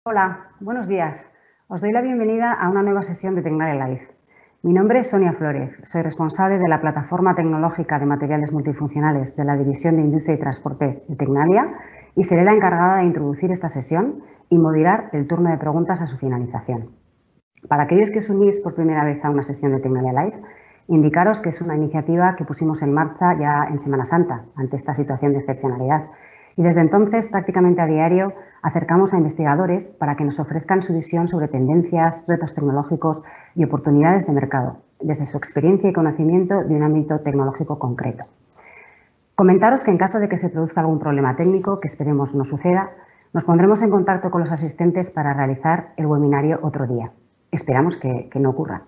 Hola, buenos días. Os doy la bienvenida a una nueva sesión de Tecnalia Live. Mi nombre es Sonia Flórez, soy responsable de la Plataforma Tecnológica de Materiales Multifuncionales de la División de Industria y Transporte de Tecnalia y seré la encargada de introducir esta sesión y moderar el turno de preguntas a su finalización. Para aquellos que os unís por primera vez a una sesión de Tecnalia Live, indicaros que es una iniciativa que pusimos en marcha ya en Semana Santa, ante esta situación de excepcionalidad. Y desde entonces, prácticamente a diario, acercamos a investigadores para que nos ofrezcan su visión sobre tendencias, retos tecnológicos y oportunidades de mercado, desde su experiencia y conocimiento de un ámbito tecnológico concreto. Comentaros que en caso de que se produzca algún problema técnico, que esperemos no suceda, nos pondremos en contacto con los asistentes para realizar el webinario otro día. Esperamos que no ocurra.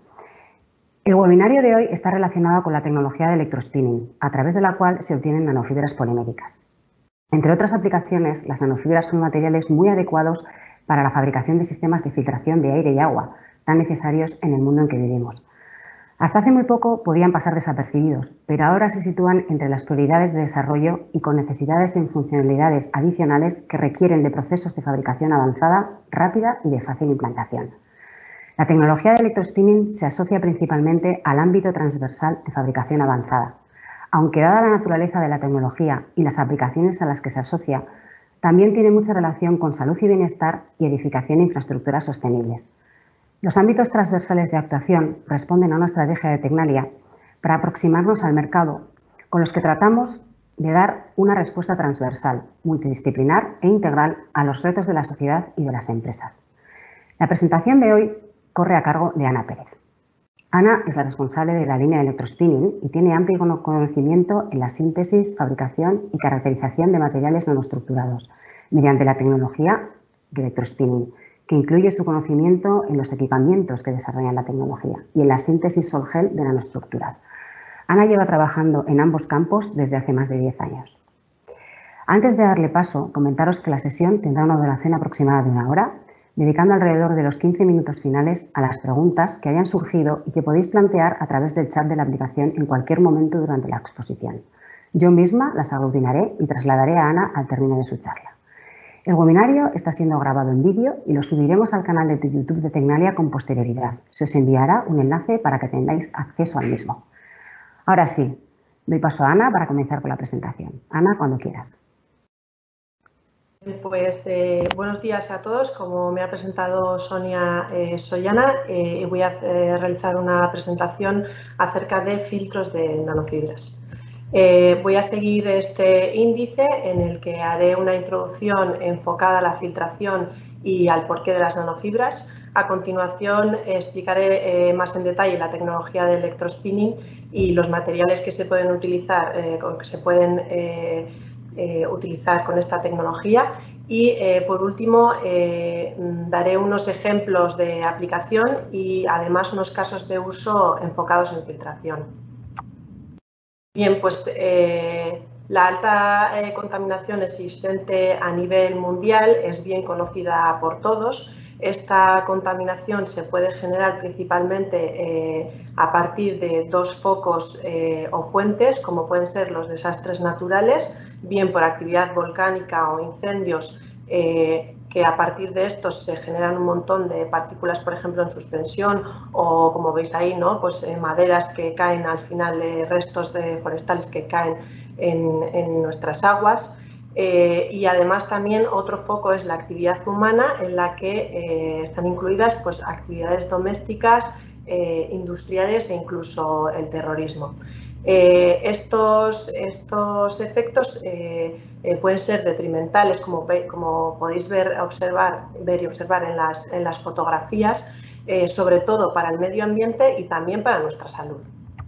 El webinario de hoy está relacionado con la tecnología de electrospinning, a través de la cual se obtienen nanofibras poliméricas. Entre otras aplicaciones, las nanofibras son materiales muy adecuados para la fabricación de sistemas de filtración de aire y agua, tan necesarios en el mundo en que vivimos. Hasta hace muy poco podían pasar desapercibidos, pero ahora se sitúan entre las prioridades de desarrollo y con necesidades en funcionalidades adicionales que requieren de procesos de fabricación avanzada, rápida y de fácil implantación. La tecnología de electrospinning se asocia principalmente al ámbito transversal de fabricación avanzada. Aunque dada la naturaleza de la tecnología y las aplicaciones a las que se asocia, también tiene mucha relación con salud y bienestar y edificación de infraestructuras sostenibles. Los ámbitos transversales de actuación responden a una estrategia de Tecnalia para aproximarnos al mercado, con los que tratamos de dar una respuesta transversal, multidisciplinar e integral a los retos de la sociedad y de las empresas. La presentación de hoy corre a cargo de Ana Pérez. Ana es la responsable de la línea de electrospinning y tiene amplio conocimiento en la síntesis, fabricación y caracterización de materiales nanoestructurados mediante la tecnología de electrospinning, que incluye su conocimiento en los equipamientos que desarrollan la tecnología y en la síntesis sol-gel de nanoestructuras. Ana lleva trabajando en ambos campos desde hace más de 10 años. Antes de darle paso, comentaros que la sesión tendrá una duración aproximada de 1 hora, dedicando alrededor de los 15 minutos finales a las preguntas que hayan surgido y que podéis plantear a través del chat de la aplicación en cualquier momento durante la exposición. Yo misma las aglutinaré y trasladaré a Ana al término de su charla. El webinario está siendo grabado en vídeo y lo subiremos al canal de YouTube de Tecnalia con posterioridad. Se os enviará un enlace para que tengáis acceso al mismo. Ahora sí, doy paso a Ana para comenzar con la presentación. Ana, cuando quieras. Pues buenos días a todos. Como me ha presentado Sonia, soy Ana y voy a realizar una presentación acerca de filtros de nanofibras. Voy a seguir este índice en el que haré una introducción enfocada a la filtración y al porqué de las nanofibras. A continuación explicaré más en detalle la tecnología de electrospinning y los materiales que se pueden utilizar, utilizar con esta tecnología y por último daré unos ejemplos de aplicación y además unos casos de uso enfocados en filtración. Bien, pues la alta contaminación existente a nivel mundial es bien conocida por todos. Esta contaminación se puede generar principalmente a partir de dos focos o fuentes, como pueden ser los desastres naturales, bien por actividad volcánica o incendios, que a partir de estos se generan un montón de partículas, por ejemplo, en suspensión o, como veis ahí, ¿no? Pues maderas que caen al final, restos forestales que caen en nuestras aguas. Y además también otro foco es la actividad humana, en la que están incluidas pues, actividades domésticas, industriales e incluso el terrorismo. Estos efectos pueden ser detrimentales, como podéis ver y observar en las fotografías, sobre todo para el medio ambiente y también para nuestra salud.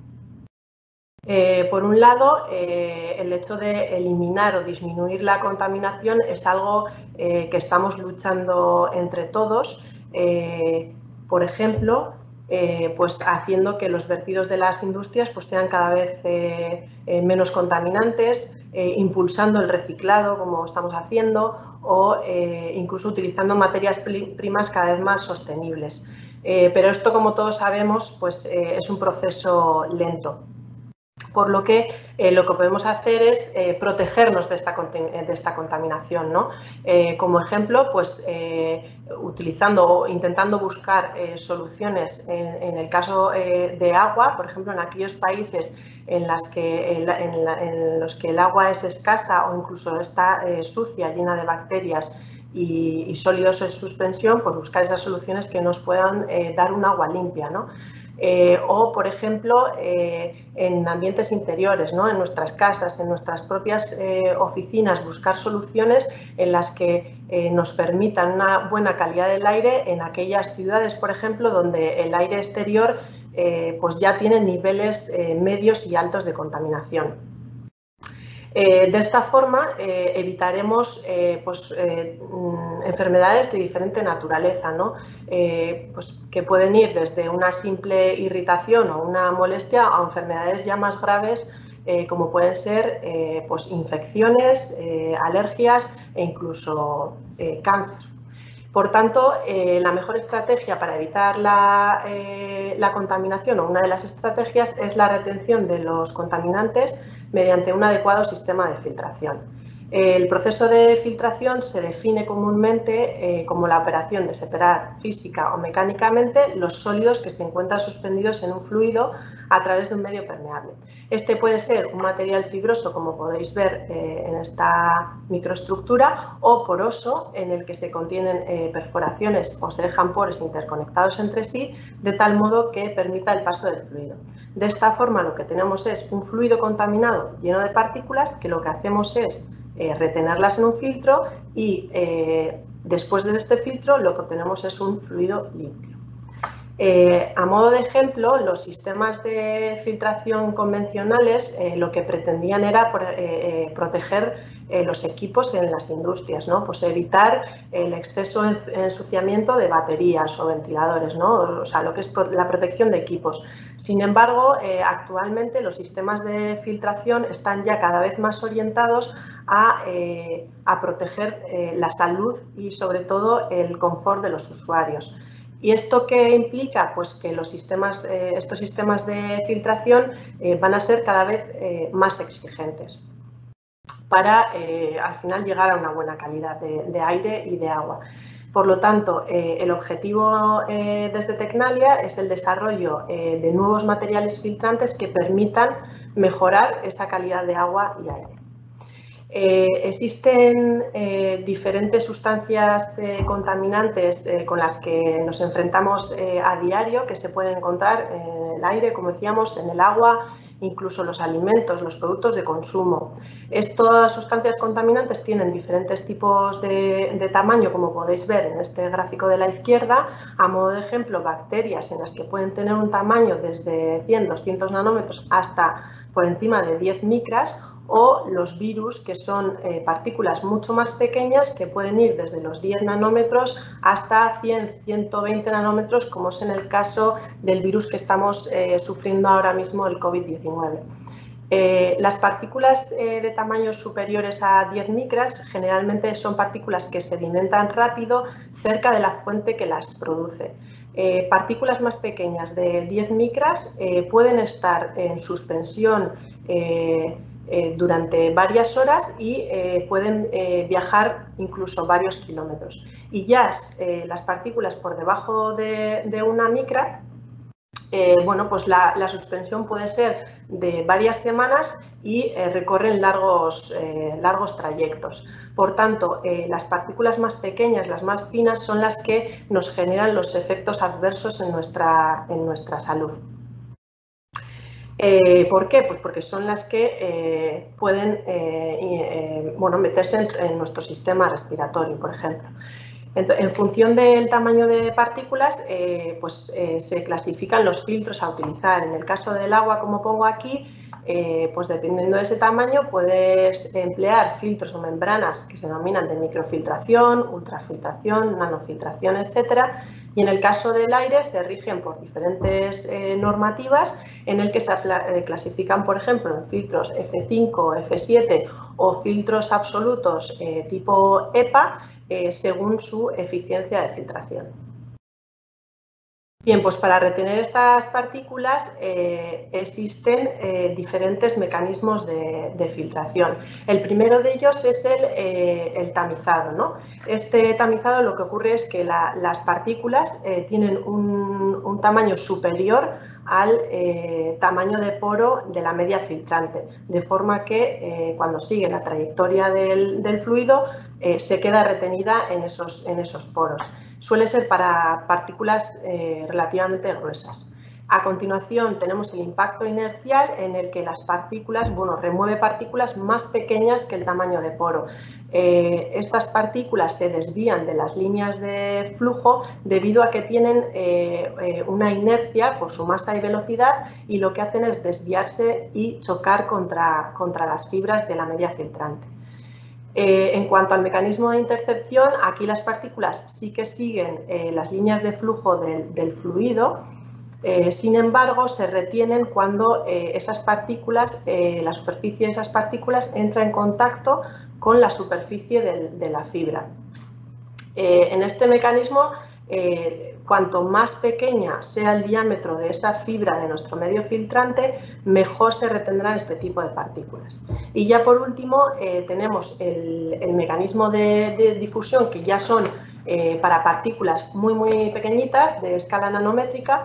Por un lado, el hecho de eliminar o disminuir la contaminación es algo que estamos luchando entre todos, por ejemplo, pues haciendo que los vertidos de las industrias pues sean cada vez menos contaminantes, impulsando el reciclado como estamos haciendo o incluso utilizando materias primas cada vez más sostenibles. Pero esto, como todos sabemos, pues, es un proceso lento. por lo que podemos hacer es protegernos de esta contaminación, ¿no? Como ejemplo, pues utilizando o intentando buscar soluciones en el caso de agua, por ejemplo, en aquellos países en los que el agua es escasa o incluso está sucia, llena de bacterias y sólidos en suspensión, pues buscar esas soluciones que nos puedan dar un agua limpia, ¿no? O, por ejemplo, en ambientes interiores, ¿no? En nuestras casas, en nuestras propias oficinas, buscar soluciones en las que nos permitan una buena calidad del aire en aquellas ciudades, por ejemplo, donde el aire exterior pues ya tiene niveles medios y altos de contaminación. De esta forma evitaremos enfermedades de diferente naturaleza, ¿no? Pues que pueden ir desde una simple irritación o una molestia a enfermedades ya más graves como pueden ser pues infecciones, alergias e incluso cáncer. Por tanto, la mejor estrategia para evitar la contaminación o una de las estrategias es la retención de los contaminantes mediante un adecuado sistema de filtración. El proceso de filtración se define comúnmente como la operación de separar física o mecánicamente los sólidos que se encuentran suspendidos en un fluido a través de un medio permeable. Este puede ser un material fibroso, como podéis ver en esta microestructura, o poroso, en el que se contienen perforaciones o se dejan poros interconectados entre sí, de tal modo que permita el paso del fluido. De esta forma, lo que tenemos es un fluido contaminado lleno de partículas que lo que hacemos es retenerlas en un filtro y después de este filtro lo que obtenemos es un fluido limpio. A modo de ejemplo, los sistemas de filtración convencionales lo que pretendían era proteger los equipos en las industrias, ¿no? Pues evitar el exceso de ensuciamiento de baterías o ventiladores, ¿no? O sea, lo que es la protección de equipos. Sin embargo, actualmente los sistemas de filtración están ya cada vez más orientados a proteger la salud y sobre todo el confort de los usuarios. ¿Y esto qué implica? Pues que estos sistemas de filtración van a ser cada vez más exigentes para al final llegar a una buena calidad de aire y de agua. Por lo tanto, el objetivo desde Tecnalia es el desarrollo de nuevos materiales filtrantes que permitan mejorar esa calidad de agua y aire. Existen diferentes sustancias contaminantes con las que nos enfrentamos a diario, que se pueden encontrar en el aire, como decíamos, en el agua, incluso los alimentos, los productos de consumo. Estas sustancias contaminantes tienen diferentes tipos de tamaño, como podéis ver en este gráfico de la izquierda. A modo de ejemplo, bacterias en las que pueden tener un tamaño desde 100, 200 nanómetros hasta por encima de 10 micras, o los virus, que son partículas mucho más pequeñas que pueden ir desde los 10 nanómetros hasta 100, 120 nanómetros, como es en el caso del virus que estamos sufriendo ahora mismo, el COVID-19. Las partículas de tamaños superiores a 10 micras generalmente son partículas que sedimentan rápido cerca de la fuente que las produce. Partículas más pequeñas de 10 micras pueden estar en suspensión durante varias horas y pueden viajar incluso varios kilómetros. Y ya las partículas por debajo de una micra, bueno, pues la suspensión puede ser de varias semanas y recorren largos trayectos. Por tanto, las partículas más pequeñas, las más finas, son las que nos generan los efectos adversos en nuestra salud. ¿Por qué? Pues porque son las que pueden meterse en nuestro sistema respiratorio, por ejemplo. En función del tamaño de partículas, se clasifican los filtros a utilizar. En el caso del agua, como pongo aquí, pues dependiendo de ese tamaño, puedes emplear filtros o membranas que se denominan de microfiltración, ultrafiltración, nanofiltración, etcétera. Y en el caso del aire se rigen por diferentes normativas en el que se clasifican, por ejemplo, en filtros F5, F7 o filtros absolutos tipo EPA según su eficiencia de filtración. Bien, pues para retener estas partículas existen diferentes mecanismos de filtración. El primero de ellos es el tamizado, ¿no? Este tamizado lo que ocurre es que las partículas tienen un tamaño superior al tamaño de poro de la media filtrante, de forma que cuando sigue la trayectoria del fluido se queda retenida en esos poros. Suele ser para partículas relativamente gruesas. A continuación tenemos el impacto inercial en el que las partículas, remueve partículas más pequeñas que el tamaño de poro. Estas partículas se desvían de las líneas de flujo debido a que tienen una inercia por su masa y velocidad, y lo que hacen es desviarse y chocar contra las fibras de la media filtrante. En cuanto al mecanismo de intercepción, aquí las partículas sí que siguen las líneas de flujo del fluido, sin embargo, se retienen cuando esas partículas, la superficie de esas partículas entra en contacto con la superficie de la fibra. En este mecanismo, cuanto más pequeña sea el diámetro de esa fibra de nuestro medio filtrante, mejor se retendrán este tipo de partículas. Y ya por último tenemos el mecanismo de difusión, que ya son para partículas muy pequeñitas, de escala nanométrica,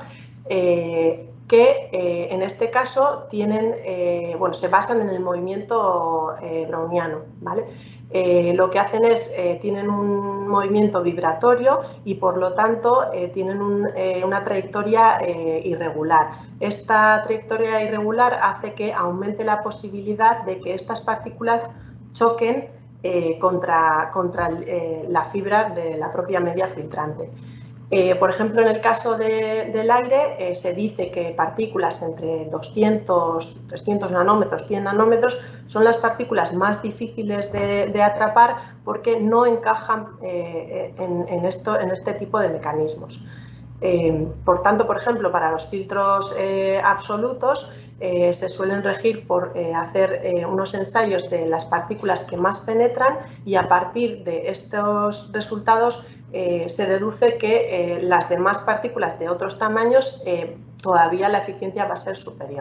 que en este caso tienen, se basan en el movimiento browniano, ¿vale? Lo que hacen es, tienen un movimiento vibratorio y por lo tanto tienen una trayectoria irregular. Esta trayectoria irregular hace que aumente la posibilidad de que estas partículas choquen contra la fibra de la propia media filtrante. Por ejemplo, en el caso del aire se dice que partículas entre 200, 300 nanómetros, 100 nanómetros son las partículas más difíciles de atrapar porque no encajan en este tipo de mecanismos. Por tanto, por ejemplo, para los filtros absolutos se suelen regir por hacer unos ensayos de las partículas que más penetran, y a partir de estos resultados se deduce que las demás partículas de otros tamaños todavía la eficiencia va a ser superior.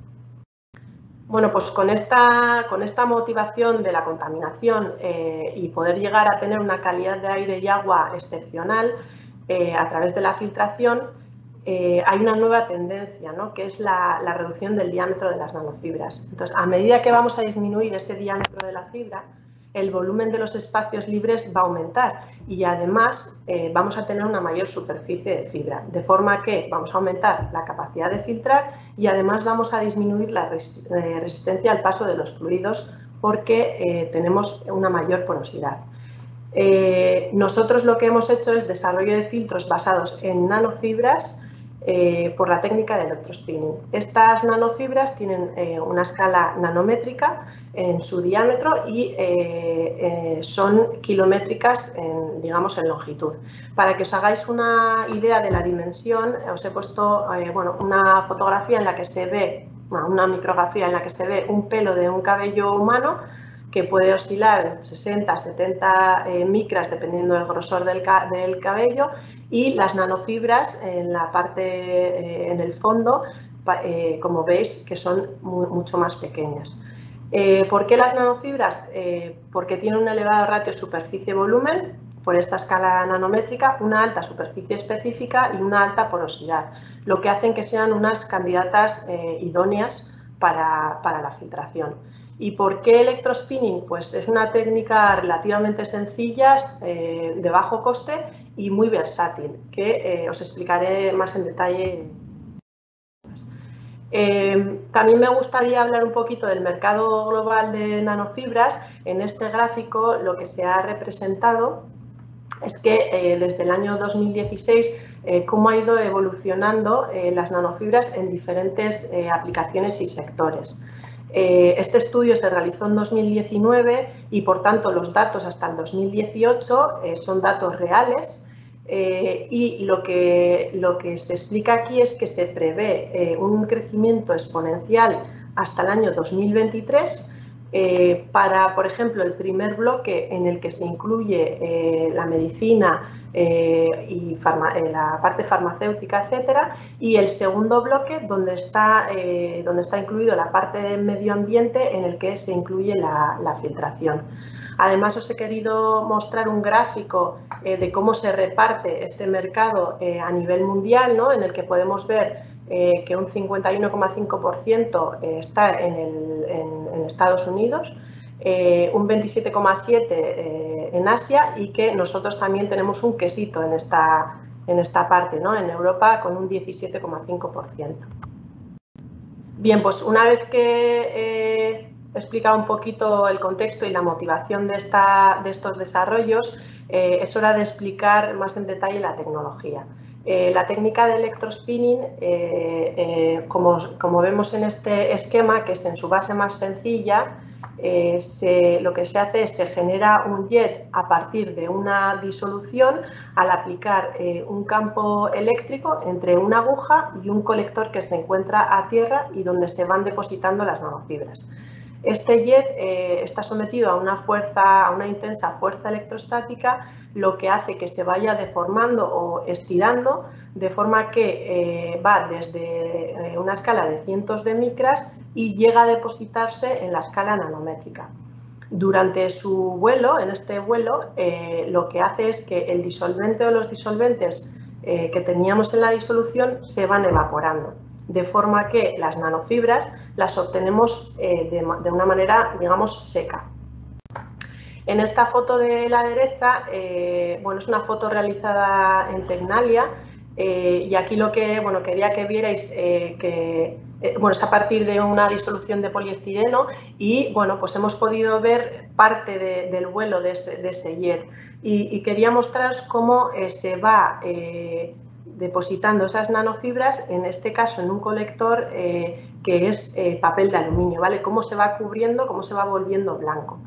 Bueno, pues con esta motivación de la contaminación y poder llegar a tener una calidad de aire y agua excepcional a través de la filtración, hay una nueva tendencia, ¿no?, que es la reducción del diámetro de las nanofibras. Entonces, a medida que vamos a disminuir ese diámetro de la fibra, el volumen de los espacios libres va a aumentar y además vamos a tener una mayor superficie de fibra, de forma que vamos a aumentar la capacidad de filtrar y además vamos a disminuir la resistencia al paso de los fluidos porque tenemos una mayor porosidad. Nosotros lo que hemos hecho es desarrollo de filtros basados en nanofibras por la técnica de electrospinning. Estas nanofibras tienen una escala nanométrica en su diámetro y son kilométricas en longitud. Para que os hagáis una idea de la dimensión, os he puesto una fotografía en la que se ve, una micrografía en la que se ve un pelo de un cabello humano que puede oscilar 60, 70 micras dependiendo del grosor del cabello, y las nanofibras en la parte, en el fondo, como veis, que son mucho más pequeñas. ¿Por qué las nanofibras? Porque tienen un elevado ratio superficie-volumen por esta escala nanométrica, una alta superficie específica y una alta porosidad, lo que hacen que sean unas candidatas idóneas para la filtración. ¿Y por qué electrospinning? Pues es una técnica relativamente sencilla, de bajo coste y muy versátil, que os explicaré más en detalle. También me gustaría hablar un poquito del mercado global de nanofibras. En este gráfico lo que se ha representado es que desde el año 2016 cómo ha ido evolucionando las nanofibras en diferentes aplicaciones y sectores. Este estudio se realizó en 2019 y, por tanto, los datos hasta el 2018 son datos reales. Y lo que se explica aquí es que se prevé un crecimiento exponencial hasta el año 2023 Para, por ejemplo, el primer bloque en el que se incluye la medicina y la parte farmacéutica, etcétera, y el segundo bloque donde está incluido la parte de medio ambiente en el que se incluye la filtración. Además, os he querido mostrar un gráfico de cómo se reparte este mercado a nivel mundial, ¿no? En el que podemos ver que un 51,5% está en Estados Unidos, un 27,7% en Asia y que nosotros también tenemos un quesito en esta parte, ¿no? En Europa con un 17,5%. Bien, pues una vez que he explicado un poquito el contexto y la motivación de estos desarrollos, es hora de explicar más en detalle la tecnología. La técnica de electrospinning, como vemos en este esquema, que es en su base más sencilla, lo que se hace es se genera un jet a partir de una disolución al aplicar un campo eléctrico entre una aguja y un colector que se encuentra a tierra y donde se van depositando las nanofibras. Este jet está sometido a una intensa fuerza electrostática, lo que hace que se vaya deformando o estirando, de forma que va desde una escala de cientos de micras y llega a depositarse en la escala nanométrica. Durante su vuelo, en este vuelo, lo que hace es que el disolvente o los disolventes que teníamos en la disolución se van evaporando, de forma que las nanofibras las obtenemos de una manera, digamos, seca. En esta foto de la derecha, bueno, es una foto realizada en Tecnalia y aquí lo que quería que vierais bueno, es a partir de una disolución de poliestireno y bueno, pues hemos podido ver parte del vuelo de ese jet y quería mostraros cómo se va depositando esas nanofibras, en este caso en un colector que es papel de aluminio, ¿vale? Cómo se va cubriendo, cómo se va volviendo blanco.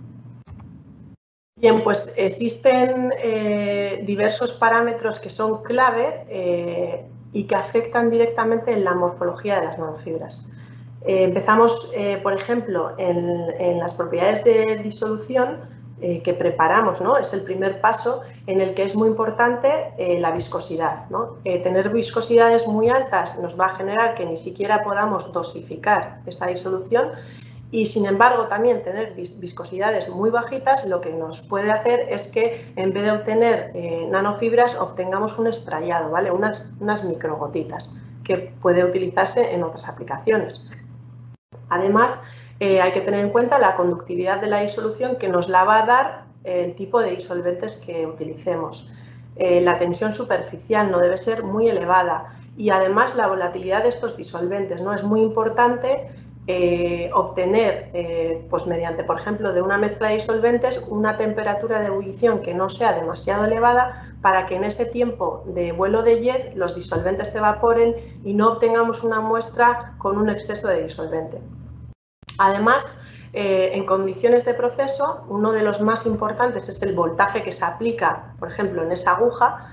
Bien, pues existen diversos parámetros que son clave y que afectan directamente en la morfología de las nanofibras. Empezamos, por ejemplo, en las propiedades de disolución que preparamos, ¿no? Es el primer paso en el que es muy importante la viscosidad, ¿no? Tener viscosidades muy altas nos va a generar que ni siquiera podamos dosificar esa disolución. Y, sin embargo, también tener viscosidades muy bajitas lo que nos puede hacer es que, en vez de obtener nanofibras, obtengamos un sprayado, ¿vale? Unas microgotitas que puede utilizarse en otras aplicaciones. Además, hay que tener en cuenta la conductividad de la disolución que nos la va a dar el tipo de disolventes que utilicemos. La tensión superficial no debe ser muy elevada y, además, la volatilidad de estos disolventes, ¿no? Es muy importante obtener, pues mediante, por ejemplo, de una mezcla de disolventes, una temperatura de ebullición que no sea demasiado elevada para que en ese tiempo de vuelo de jet los disolventes se evaporen y no obtengamos una muestra con un exceso de disolvente. Además, en condiciones de proceso, uno de los más importantes es el voltaje que se aplica, por ejemplo, en esa aguja.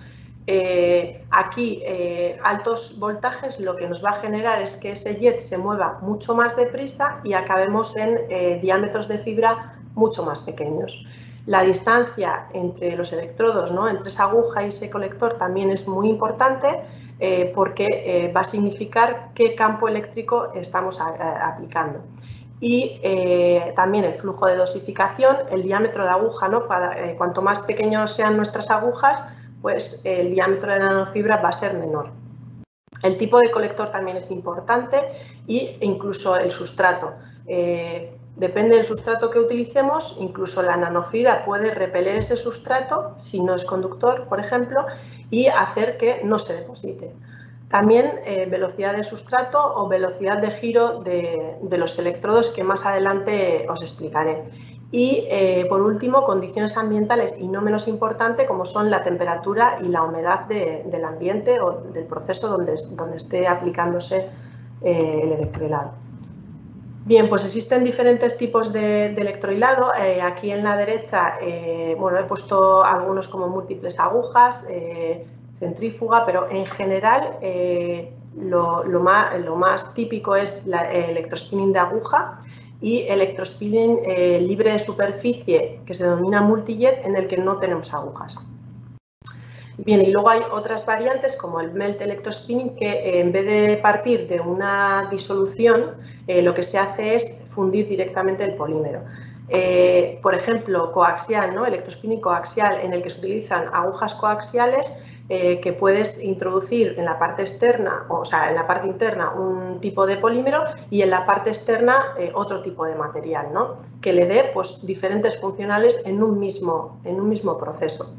Aquí, altos voltajes lo que nos va a generar es que ese jet se mueva mucho más deprisa y acabemos en diámetros de fibra mucho más pequeños. La distancia entre los electrodos, ¿no? Entre esa aguja y ese colector también es muy importante porque va a significar qué campo eléctrico estamos aplicando. Y también el flujo de dosificación, el diámetro de aguja, ¿no? Cuanto más pequeños sean nuestras agujas, pues el diámetro de la nanofibra va a ser menor. El tipo de colector también es importante e incluso el sustrato. Depende del sustrato que utilicemos, incluso la nanofibra puede repeler ese sustrato, si no es conductor, por ejemplo, y hacer que no se deposite. También velocidad de sustrato o velocidad de giro de los electrodos, que más adelante os explicaré. Y, por último, condiciones ambientales y no menos importante, como son la temperatura y la humedad del ambiente o del proceso donde esté aplicándose el electrohilado. Bien, pues existen diferentes tipos de electrohilado. Aquí en la derecha, bueno, he puesto algunos como múltiples agujas, centrífuga, pero en general lo más típico es el electrospinning de aguja. y electrospinning libre de superficie, que se denomina multijet, en el que no tenemos agujas. Bien, y luego hay otras variantes como el melt electrospinning, que en vez de partir de una disolución, lo que se hace es fundir directamente el polímero. Por ejemplo, coaxial, ¿no? Electrospinning coaxial, en el que se utilizan agujas coaxiales que puedes introducir en la parte externa, o sea, en la parte interna un tipo de polímero y en la parte externa otro tipo de material, ¿no? Que le dé pues, diferentes funcionales en un mismo proceso.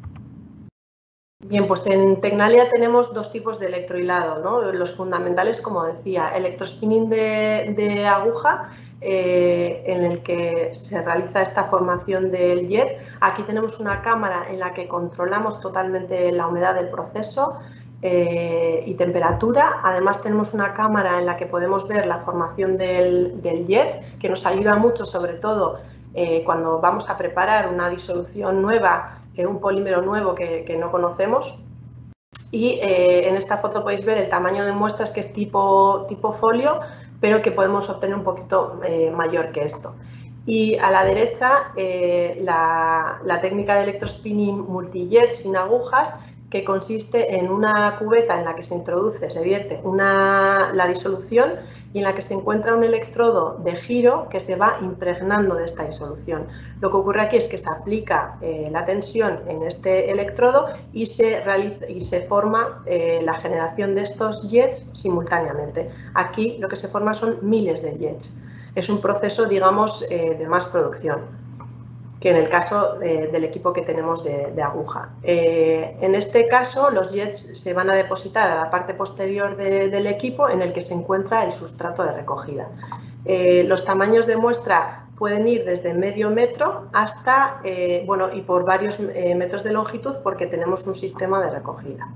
Bien, pues en Tecnalia tenemos dos tipos de electrohilado, ¿no? Los fundamentales, como decía, electrospinning de aguja, en el que se realiza esta formación del jet. Aquí tenemos una cámara en la que controlamos totalmente la humedad del proceso y temperatura. Además tenemos una cámara en la que podemos ver la formación del jet, que nos ayuda mucho, sobre todo cuando vamos a preparar una disolución nueva, un polímero nuevo que no conocemos. Y en esta foto podéis ver el tamaño de muestras, que es tipo folio, pero que podemos obtener un poquito mayor que esto. Y a la derecha la técnica de electrospinning multijet sin agujas, que consiste en una cubeta en la que se introduce, se vierte la disolución y en la que se encuentra un electrodo de giro que se va impregnando de esta disolución. Lo que ocurre aquí es que se aplica la tensión en este electrodo y se forma la generación de estos jets simultáneamente. Aquí lo que se forma son miles de jets. Es un proceso, digamos, de más producción que en el caso del equipo que tenemos de aguja. En este caso, los jets se van a depositar a la parte posterior del equipo, en el que se encuentra el sustrato de recogida. Los tamaños de muestra pueden ir desde medio metro hasta, bueno, y por varios metros de longitud, porque tenemos un sistema de recogida.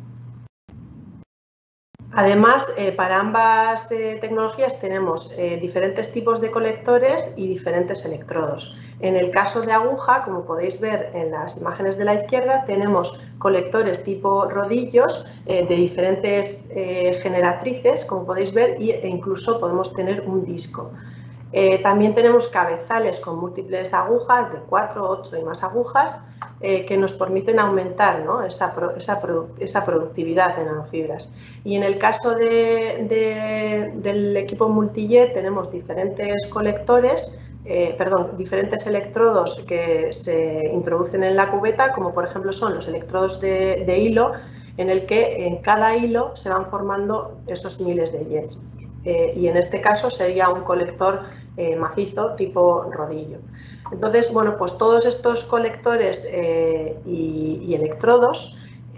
Además, para ambas tecnologías tenemos diferentes tipos de colectores y diferentes electrodos. En el caso de aguja, como podéis ver en las imágenes de la izquierda, tenemos colectores tipo rodillos de diferentes generatrices, como podéis ver, e incluso podemos tener un disco. También tenemos cabezales con múltiples agujas, de 4, 8 y más agujas, que nos permiten aumentar, ¿no? esa productividad de nanofibras. Y en el caso del equipo multijet tenemos diferentes colectores, diferentes electrodos que se introducen en la cubeta, como por ejemplo son los electrodos de hilo, en el que en cada hilo se van formando esos miles de jets. Y en este caso sería un colector macizo tipo rodillo. Entonces, bueno, pues todos estos colectores y electrodos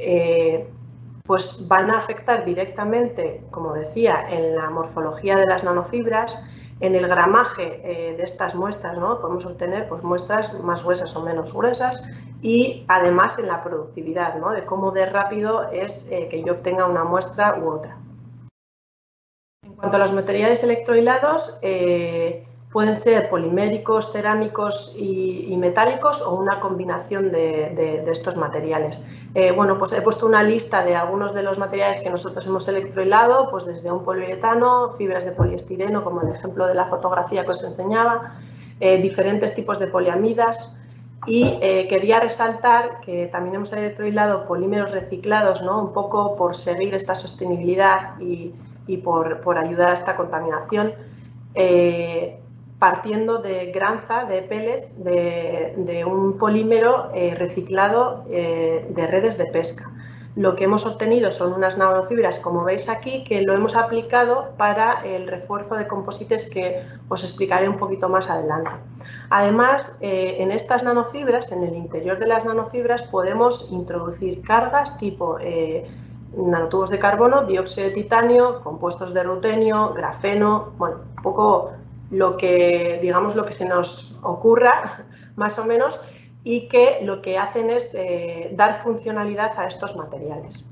pues van a afectar directamente, como decía, en la morfología de las nanofibras, en el gramaje de estas muestras, ¿no? Podemos obtener pues, muestras más gruesas o menos gruesas, y además en la productividad, ¿no? De cómo de rápido es que yo obtenga una muestra u otra. En cuanto a los materiales electrohilados, pueden ser poliméricos, cerámicos y metálicos, o una combinación de estos materiales. Bueno, pues he puesto una lista de algunos de los materiales que nosotros hemos electrohilado, pues desde un poliuretano, fibras de poliestireno, como el ejemplo de la fotografía que os enseñaba, diferentes tipos de poliamidas. Y quería resaltar que también hemos electrohilado polímeros reciclados, ¿no? Un poco por seguir esta sostenibilidad y por ayudar a esta contaminación, partiendo de granza, de pellets, de un polímero reciclado de redes de pesca. Lo que hemos obtenido son unas nanofibras, como veis aquí, que lo hemos aplicado para el refuerzo de composites, que os explicaré un poquito más adelante. Además, en estas nanofibras, en el interior de las nanofibras, podemos introducir cargas tipo nanotubos de carbono, dióxido de titanio, compuestos de rutenio, grafeno, bueno, un poco lo que, digamos, lo que se nos ocurra, más o menos, y que lo que hacen es dar funcionalidad a estos materiales.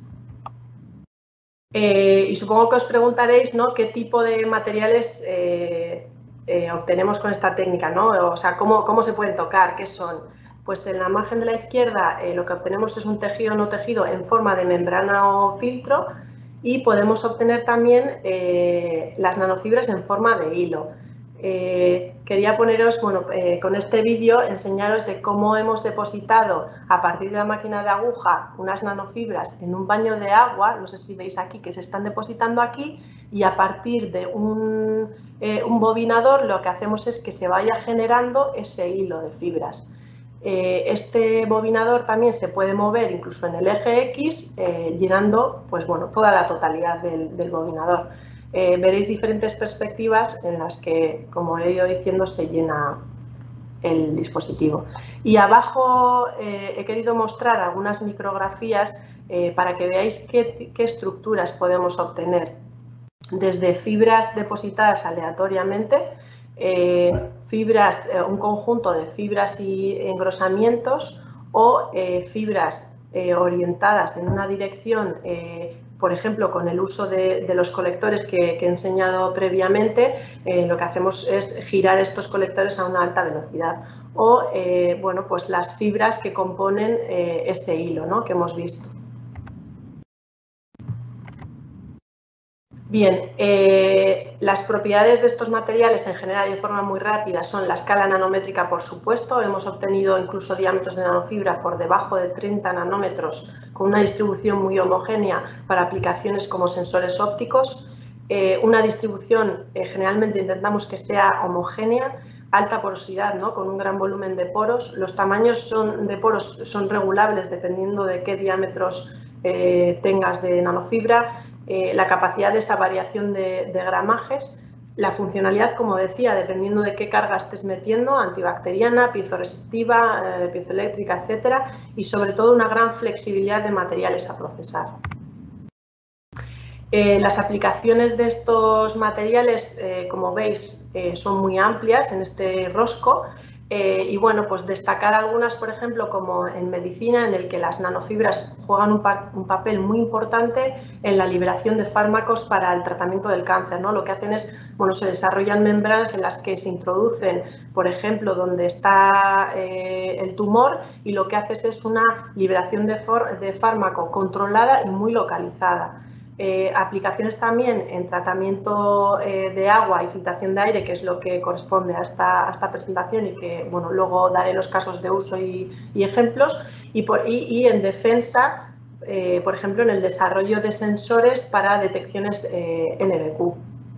Y supongo que os preguntaréis, ¿no?, qué tipo de materiales obtenemos con esta técnica, ¿no? O sea, ¿cómo se pueden tocar? ¿Qué son? Pues en la imagen de la izquierda lo que obtenemos es un tejido no tejido en forma de membrana o filtro, y podemos obtener también las nanofibras en forma de hilo. Quería poneros, bueno, con este vídeo, enseñaros de cómo hemos depositado a partir de la máquina de aguja unas nanofibras en un baño de agua, no sé si veis aquí que se están depositando aquí, y a partir de un bobinador lo que hacemos es que se vaya generando ese hilo de fibras. Este bobinador también se puede mover incluso en el eje X, llenando pues, bueno, toda la totalidad del bobinador. Veréis diferentes perspectivas en las que, como he ido diciendo, se llena el dispositivo. Y abajo he querido mostrar algunas micrografías para que veáis qué estructuras podemos obtener. Desde fibras depositadas aleatoriamente, un conjunto de fibras y engrosamientos, o fibras orientadas en una dirección, por ejemplo, con el uso de los colectores que he enseñado previamente. Lo que hacemos es girar estos colectores a una alta velocidad, o bueno, pues las fibras que componen ese hilo, ¿no?, que hemos visto. Bien, las propiedades de estos materiales en general y de forma muy rápida son la escala nanométrica, por supuesto. Hemos obtenido incluso diámetros de nanofibra por debajo de 30 nanómetros con una distribución muy homogénea para aplicaciones como sensores ópticos. Una distribución generalmente intentamos que sea homogénea, alta porosidad, ¿no?, con un gran volumen de poros. Los tamaños de poros son regulables dependiendo de qué diámetros tengas de nanofibra. La capacidad de esa variación de gramajes, la funcionalidad, como decía, dependiendo de qué carga estés metiendo, antibacteriana, piezoresistiva, piezoeléctrica, etcétera, y sobre todo una gran flexibilidad de materiales a procesar. Las aplicaciones de estos materiales, como veis, son muy amplias en este rosco. Y bueno, pues destacar algunas, por ejemplo, como en medicina, en el que las nanofibras juegan un papel muy importante en la liberación de fármacos para el tratamiento del cáncer, ¿no? Lo que hacen es, bueno, se desarrollan membranas en las que se introducen, por ejemplo, donde está el tumor, y lo que haces es una liberación de fármaco controlada y muy localizada. Aplicaciones también en tratamiento de agua y filtración de aire, que es lo que corresponde a esta presentación, y que, bueno, luego daré los casos de uso y ejemplos, y en defensa, por ejemplo, en el desarrollo de sensores para detecciones NBQ.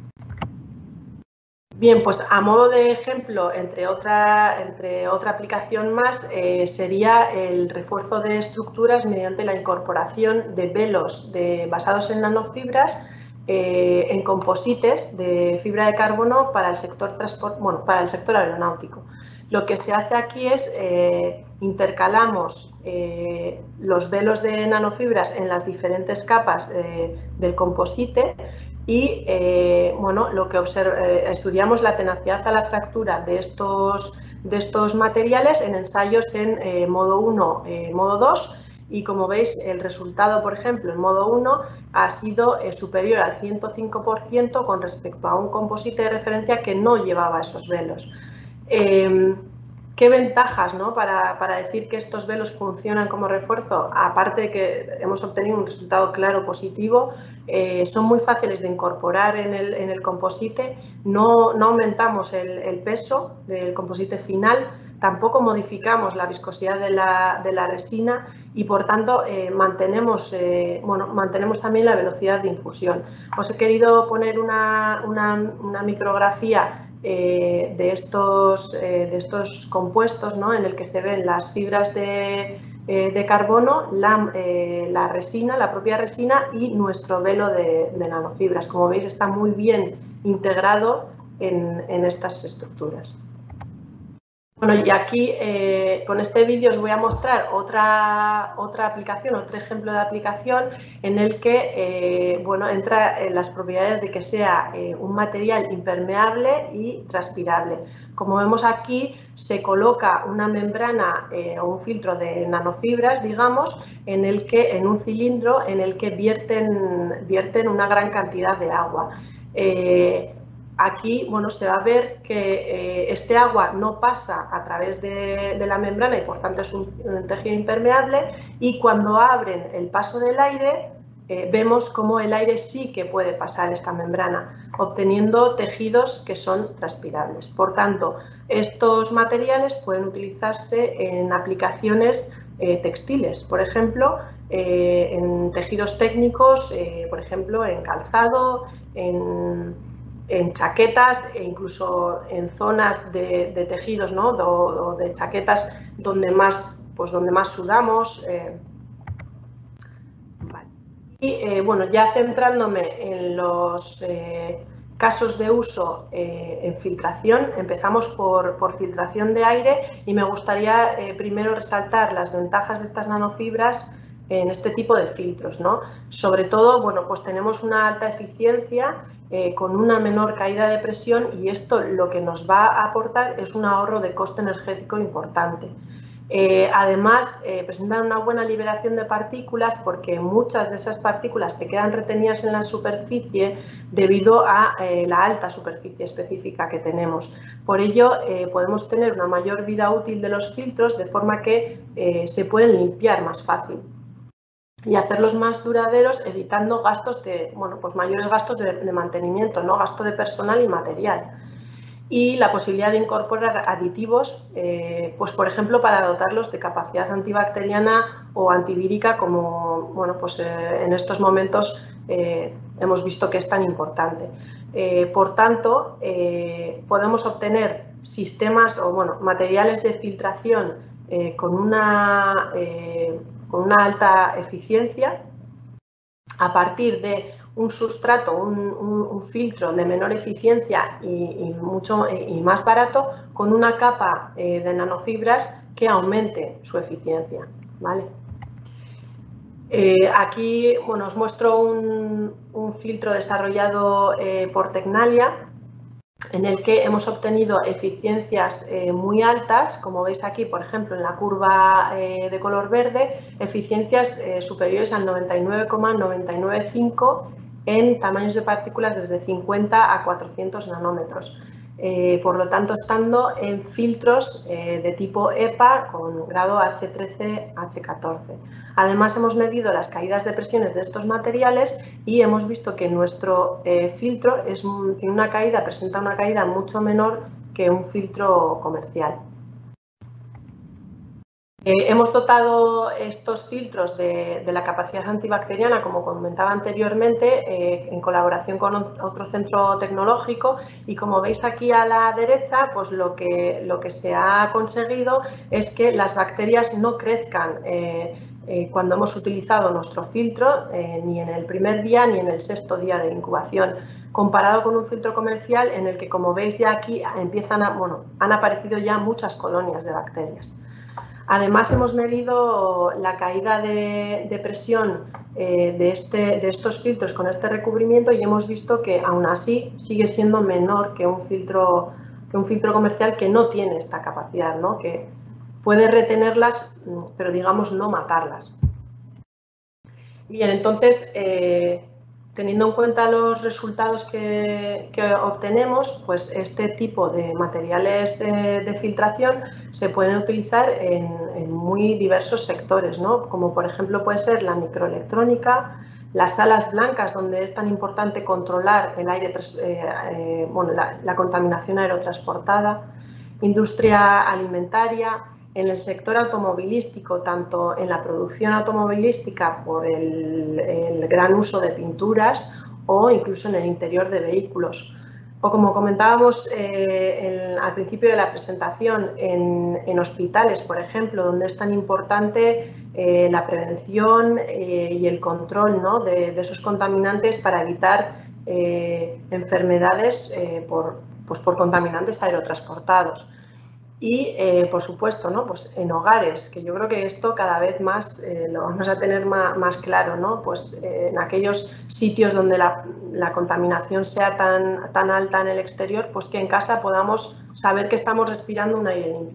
Bien, pues a modo de ejemplo, entre otra aplicación más, sería el refuerzo de estructuras mediante la incorporación de velos basados en nanofibras en composites de fibra de carbono para el sector para el sector aeronáutico. Lo que se hace aquí es intercalamos los velos de nanofibras en las diferentes capas del composite. Y bueno, lo que estudiamos la tenacidad a la fractura de estos materiales en ensayos en modo 1, modo 2, y como veis el resultado, por ejemplo, en modo 1 ha sido superior al 105% con respecto a un composite de referencia que no llevaba esos velos. ¿Qué ventajas, ¿no?, para decir que estos velos funcionan como refuerzo? Aparte de que hemos obtenido un resultado claro positivo, son muy fáciles de incorporar en el composite, no aumentamos el peso del composite final, tampoco modificamos la viscosidad de la resina, y por tanto mantenemos también la velocidad de infusión. Os he querido poner una micrografía de estos compuestos, ¿no?, en el que se ven las fibras de carbono, la resina, la propia resina, y nuestro velo de nanofibras. Como veis, está muy bien integrado en estas estructuras. Bueno, y aquí con este vídeo os voy a mostrar otra aplicación, otro ejemplo de aplicación en el que bueno, entra en las propiedades de que sea un material impermeable y transpirable. Como vemos aquí, se coloca una membrana o un filtro de nanofibras, digamos, en un cilindro en el que vierten una gran cantidad de agua. Aquí, bueno, se va a ver que este agua no pasa a través de la membrana y por tanto es un tejido impermeable, y cuando abren el paso del aire vemos cómo el aire sí que puede pasar esta membrana. obteniendo tejidos que son transpirables. Por tanto, estos materiales pueden utilizarse en aplicaciones textiles, por ejemplo, en tejidos técnicos, por ejemplo, en calzado, en chaquetas e incluso en zonas de tejidos, ¿no? o de chaquetas donde más sudamos. Vale. Y bueno, ya centrándome en los casos de uso en filtración, empezamos por filtración de aire y me gustaría primero resaltar las ventajas de estas nanofibras en este tipo de filtros, ¿no? Sobre todo, bueno, pues tenemos una alta eficiencia con una menor caída de presión y esto lo que nos va a aportar es un ahorro de coste energético importante. Además, presentan una buena liberación de partículas porque muchas de esas partículas se quedan retenidas en la superficie debido a la alta superficie específica que tenemos. Por ello, podemos tener una mayor vida útil de los filtros de forma que se pueden limpiar más fácil y hacerlos más duraderos, evitando gastos mayores gastos de mantenimiento, ¿no? Gasto de personal y material. Y la posibilidad de incorporar aditivos, pues por ejemplo, para dotarlos de capacidad antibacteriana o antivírica, como en estos momentos hemos visto que es tan importante. Por tanto, podemos obtener sistemas o materiales de filtración con una alta eficiencia a partir de un sustrato, un filtro de menor eficiencia y más barato, con una capa de nanofibras que aumente su eficiencia, ¿vale? Aquí os muestro un filtro desarrollado por Tecnalia, en el que hemos obtenido eficiencias muy altas, como veis aquí, por ejemplo, en la curva de color verde, eficiencias superiores al 99,995 en tamaños de partículas desde 50 a 400 nanómetros. Por lo tanto, estando en filtros de tipo EPA con grado H13, H14. Además, hemos medido las caídas de presiones de estos materiales y hemos visto que nuestro filtro presenta una caída mucho menor que un filtro comercial. Hemos dotado estos filtros de la capacidad antibacteriana, como comentaba anteriormente, en colaboración con otro centro tecnológico, y como veis aquí a la derecha, pues lo que se ha conseguido es que las bacterias no crezcan cuando hemos utilizado nuestro filtro, ni en el primer día ni en el sexto día de incubación, comparado con un filtro comercial en el que, como veis ya aquí, han aparecido ya muchas colonias de bacterias. Además, hemos medido la caída de presión de estos filtros con este recubrimiento y hemos visto que aún así sigue siendo menor que un filtro comercial que no tiene esta capacidad, ¿no? Que puede retenerlas, pero digamos no matarlas. Bien, entonces, teniendo en cuenta los resultados que obtenemos, pues este tipo de materiales de filtración se pueden utilizar en muy diversos sectores, ¿no? Como por ejemplo puede ser la microelectrónica, las salas blancas, donde es tan importante controlar el aire, la contaminación aerotransportada, industria alimentaria, en el sector automovilístico, tanto en la producción automovilística por el gran uso de pinturas o incluso en el interior de vehículos. O como comentábamos al principio de la presentación, en hospitales, por ejemplo, donde es tan importante la prevención y el control, ¿no? de esos contaminantes para evitar enfermedades por contaminantes aerotransportados. Y, por supuesto, ¿no? Pues en hogares, que yo creo que esto cada vez más lo vamos a tener más claro, ¿no? Pues en aquellos sitios donde la contaminación sea tan alta en el exterior, pues que en casa podamos saber que estamos respirando un aire limpio.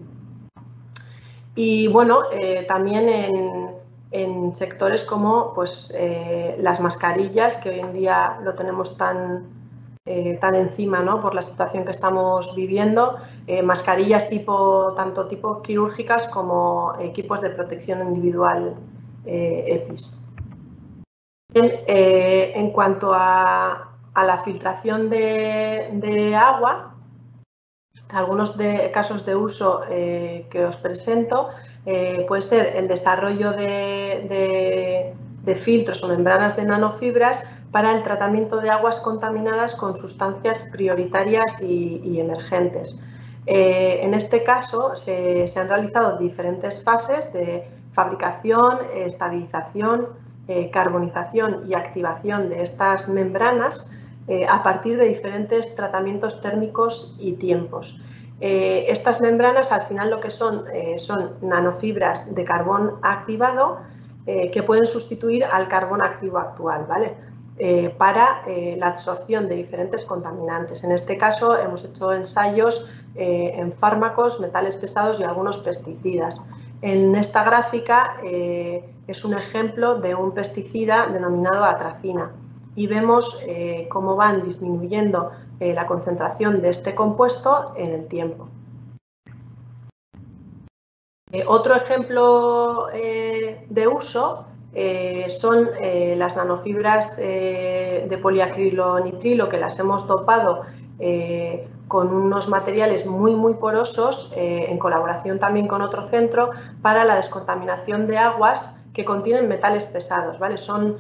Y bueno, también en sectores como pues, las mascarillas, que hoy en día lo tenemos tan encima, ¿no? Por la situación que estamos viviendo, mascarillas tanto tipo quirúrgicas como equipos de protección individual EPIs. En cuanto a a la filtración de agua, algunos casos de uso que os presento puede ser el desarrollo de filtros o membranas de nanofibras para el tratamiento de aguas contaminadas con sustancias prioritarias y emergentes. En este caso se han realizado diferentes fases de fabricación, estabilización, carbonización y activación de estas membranas a partir de diferentes tratamientos térmicos y tiempos. Estas membranas al final lo que son nanofibras de carbón activado que pueden sustituir al carbón activo actual, ¿vale? Para la absorción de diferentes contaminantes. En este caso hemos hecho ensayos en fármacos, metales pesados y algunos pesticidas. En esta gráfica es un ejemplo de un pesticida denominado atracina y vemos cómo van disminuyendo la concentración de este compuesto en el tiempo. Otro ejemplo de uso son las nanofibras de poliacrilonitrilo, que las hemos dopado con unos materiales muy porosos en colaboración también con otro centro para la descontaminación de aguas que contienen metales pesados, ¿vale? Son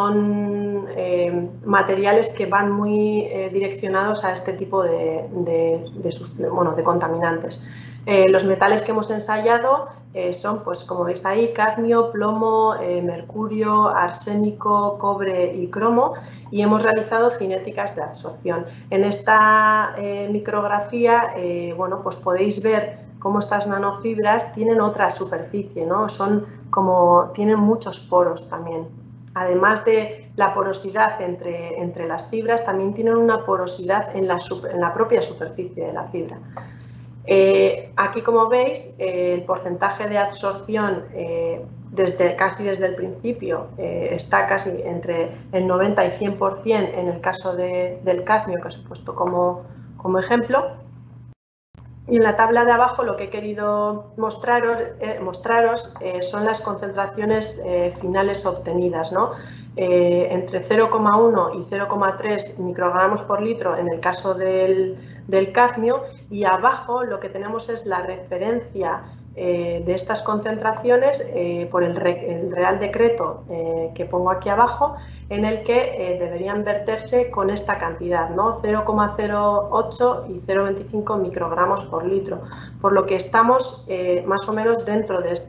materiales que van muy direccionados a este tipo de contaminantes. Los metales que hemos ensayado son, pues, como veis ahí, cadmio, plomo, mercurio, arsénico, cobre y cromo, y hemos realizado cinéticas de absorción. En esta micrografía, pues podéis ver cómo estas nanofibras tienen otra superficie, ¿no? Tienen muchos poros también. Además de la porosidad entre las fibras, también tienen una porosidad en la propia superficie de la fibra. Aquí, como veis, el porcentaje de absorción casi desde el principio está casi entre el 90 y 100% en el caso del cadmio, que os he puesto como ejemplo. Y en la tabla de abajo lo que he querido mostraros son las concentraciones finales obtenidas, ¿no? Entre 0,1 y 0,3 microgramos por litro en el caso del cadmio, y abajo lo que tenemos es la referencia de estas concentraciones por el Real Decreto que pongo aquí abajo, en el que deberían verterse con esta cantidad, ¿no? 0,08 y 0,25 microgramos por litro, por lo que estamos más o menos dentro de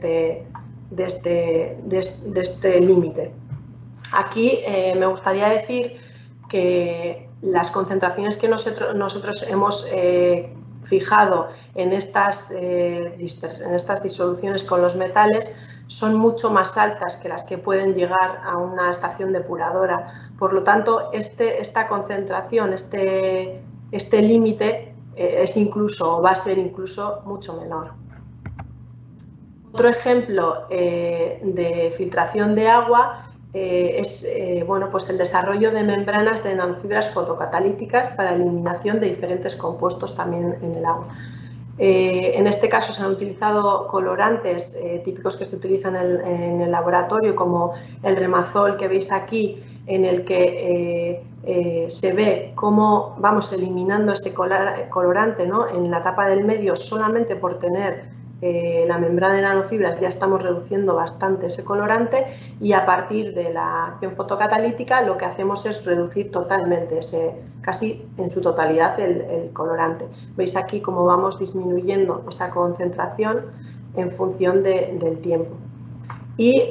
este límite. Aquí me gustaría decir que las concentraciones que nosotros hemos fijado en estas disoluciones con los metales son mucho más altas que las que pueden llegar a una estación depuradora. Por lo tanto, esta concentración, este límite va a ser incluso mucho menor. Otro ejemplo de filtración de agua es pues el desarrollo de membranas de nanofibras fotocatalíticas para eliminación de diferentes compuestos también en el agua. En este caso se han utilizado colorantes típicos que se utilizan en el laboratorio, como el remazol que veis aquí, en el que se ve cómo vamos eliminando este colorante, ¿no? En la tapa del medio, solamente por tener la membrana de nanofibras ya estamos reduciendo bastante ese colorante, y a partir de la acción fotocatalítica lo que hacemos es reducir totalmente, casi en su totalidad, el colorante. Veis aquí cómo vamos disminuyendo esa concentración en función del tiempo. Y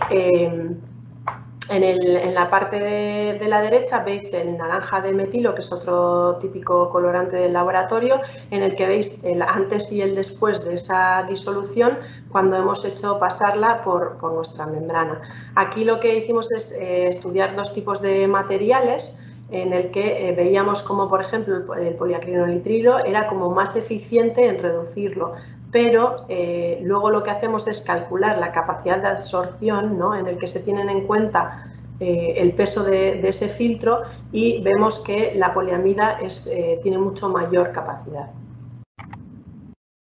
en la parte de la derecha veis el naranja de metilo, que es otro típico colorante del laboratorio, en el que veis el antes y el después de esa disolución cuando hemos hecho pasarla por nuestra membrana. Aquí lo que hicimos es estudiar dos tipos de materiales, en el que veíamos como, por ejemplo, el poliacrilonitrilo era como más eficiente en reducirlo, pero luego lo que hacemos es calcular la capacidad de absorción, ¿no? En el que se tienen en cuenta el peso de ese filtro, y vemos que la poliamida tiene mucho mayor capacidad.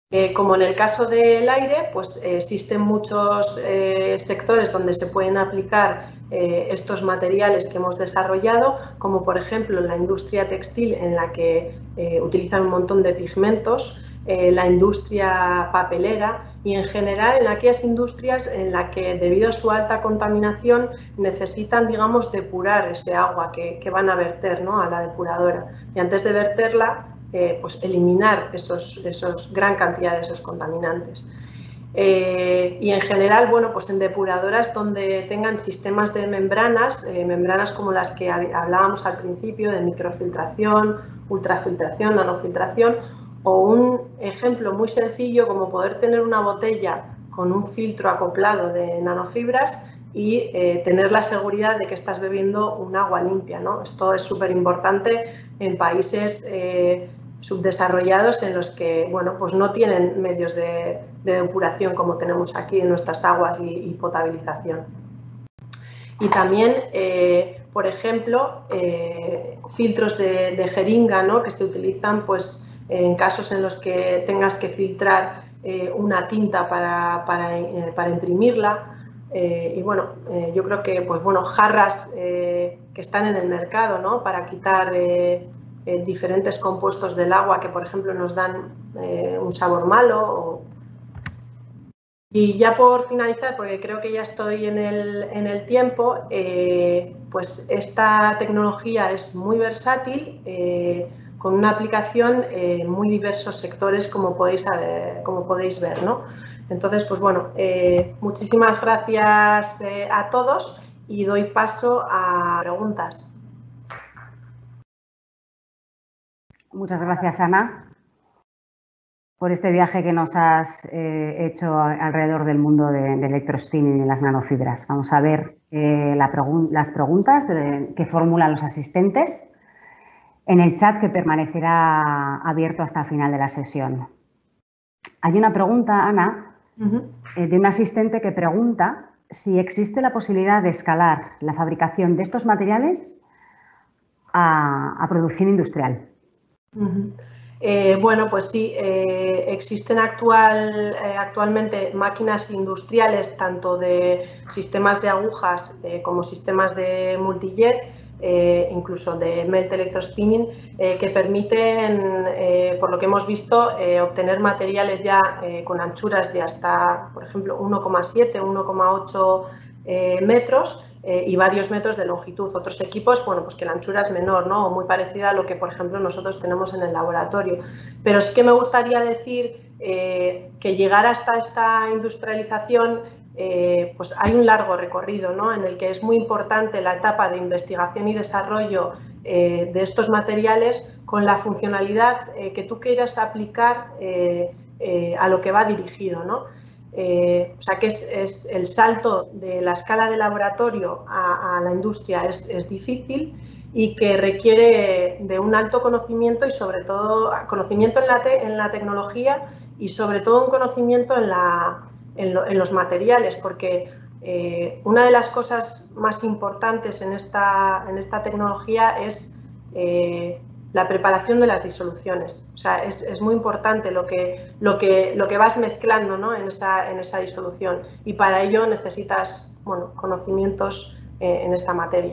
Como en el caso del aire, pues existen muchos sectores donde se pueden aplicar estos materiales que hemos desarrollado, como por ejemplo en la industria textil, en la que utilizan un montón de pigmentos, la industria papelera y en general en aquellas industrias en las que debido a su alta contaminación necesitan, digamos, depurar ese agua que van a verter, ¿no?, a la depuradora. Y antes de verterla, pues eliminar gran cantidad de esos contaminantes. Y en general, bueno, pues en depuradoras donde tengan sistemas de membranas, membranas como las que hablábamos al principio, de microfiltración, ultrafiltración, nanofiltración, o un ejemplo muy sencillo como poder tener una botella con un filtro acoplado de nanofibras y tener la seguridad de que estás bebiendo un agua limpia, ¿no? Esto es súper importante en países subdesarrollados en los que, bueno, pues no tienen medios de depuración como tenemos aquí en nuestras aguas y potabilización. Y también, por ejemplo, filtros de jeringa, ¿no?, que se utilizan pues, en casos en los que tengas que filtrar una tinta para imprimirla. Y bueno, yo creo que pues, bueno, jarras que están en el mercado, ¿no?, para quitar diferentes compuestos del agua que, por ejemplo, nos dan un sabor malo. Y ya por finalizar, porque creo que ya estoy en el tiempo, pues esta tecnología es muy versátil, con una aplicación en muy diversos sectores, como podéis ver, ¿no? Entonces, pues bueno, muchísimas gracias a todos y doy paso a preguntas. Muchas gracias, Ana, por este viaje que nos has hecho alrededor del mundo del electrospinning y las nanofibras. Vamos a ver las preguntas que formulan los asistentes en el chat que permanecerá abierto hasta el final de la sesión. Hay una pregunta, Ana, de un asistente que pregunta si existe la posibilidad de escalar la fabricación de estos materiales a producción industrial. Bueno, pues sí, existen actualmente máquinas industriales, tanto de sistemas de agujas como sistemas de multijet, incluso de melt electrospinning, que permiten, por lo que hemos visto, obtener materiales ya con anchuras de hasta, por ejemplo, 1,7, 1,8 metros, y varios metros de longitud. Otros equipos, bueno, pues que la anchura es menor, ¿no?, o muy parecida a lo que, por ejemplo, nosotros tenemos en el laboratorio. Pero sí que me gustaría decir que llegar hasta esta industrialización, pues hay un largo recorrido, ¿no?, en el que es muy importante la etapa de investigación y desarrollo de estos materiales con la funcionalidad que tú quieras aplicar a lo que va dirigido, ¿no? O sea que es el salto de la escala de laboratorio a la industria es difícil y que requiere de un alto conocimiento y sobre todo conocimiento en la tecnología y sobre todo un conocimiento en los materiales, porque una de las cosas más importantes en esta tecnología es la preparación de las disoluciones. O sea, es muy importante lo que vas mezclando, ¿no?, en esa disolución, y para ello necesitas, bueno, conocimientos en esta materia.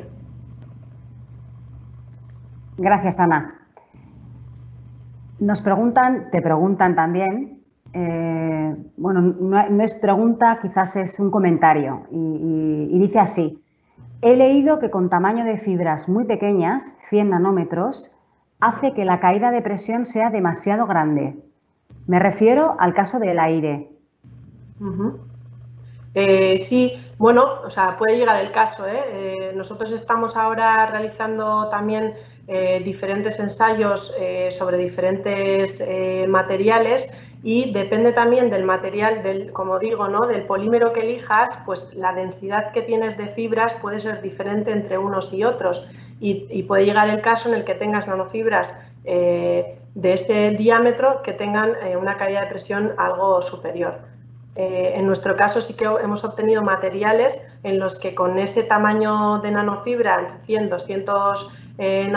Gracias, Ana. Te preguntan también, bueno, no es pregunta, quizás es un comentario, y dice así: he leído que con tamaño de fibras muy pequeñas, 100 nanómetros, hace que la caída de presión sea demasiado grande. Me refiero al caso del aire. Sí, bueno, o sea, puede llegar el caso, nosotros estamos ahora realizando también diferentes ensayos sobre diferentes materiales, y depende también del material, como digo, ¿no?, del polímero que elijas, pues la densidad que tienes de fibras puede ser diferente entre unos y otros, y puede llegar el caso en el que tengas nanofibras de ese diámetro que tengan una caída de presión algo superior. En nuestro caso sí que hemos obtenido materiales en los que con ese tamaño de nanofibra, entre 100 200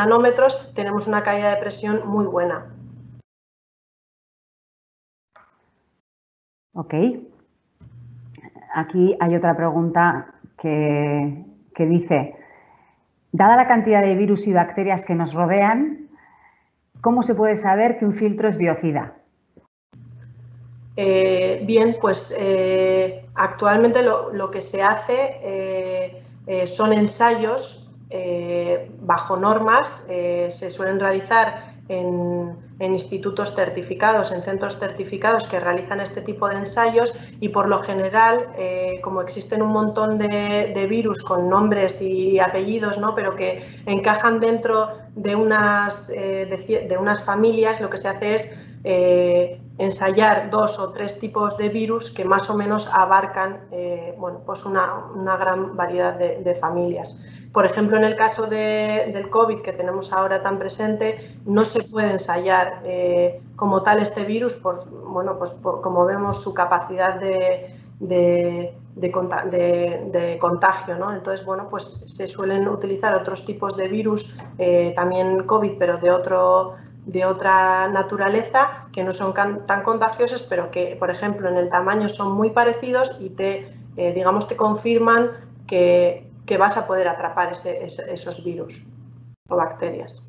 nanómetros, tenemos una caída de presión muy buena. Ok. Aquí hay otra pregunta que dice, dada la cantidad de virus y bacterias que nos rodean, ¿cómo se puede saber que un filtro es biocida? Bien, pues actualmente lo que se hace son ensayos bajo normas, se suelen realizar en institutos certificados, en centros certificados que realizan este tipo de ensayos y por lo general, como existen un montón de virus con nombres y apellidos, ¿no? Pero que encajan dentro de unas familias, lo que se hace es ensayar 2 o 3 tipos de virus que más o menos abarcan bueno, pues una gran variedad de familias. Por ejemplo, en el caso del COVID que tenemos ahora tan presente, no se puede ensayar como tal este virus, bueno, pues como vemos su capacidad de contagio, ¿no? Entonces, bueno, pues se suelen utilizar otros tipos de virus, también COVID, pero de otra naturaleza, que no son tan contagiosos, pero que, por ejemplo, en el tamaño son muy parecidos y digamos, te confirman que vas a poder atrapar esos virus o bacterias.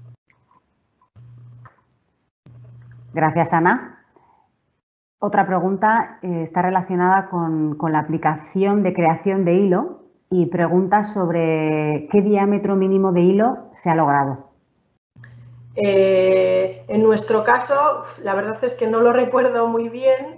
Gracias, Ana. Otra pregunta está relacionada con la aplicación de creación de hilo y pregunta sobre qué diámetro mínimo de hilo se ha logrado. En nuestro caso, la verdad es que no lo recuerdo muy bien.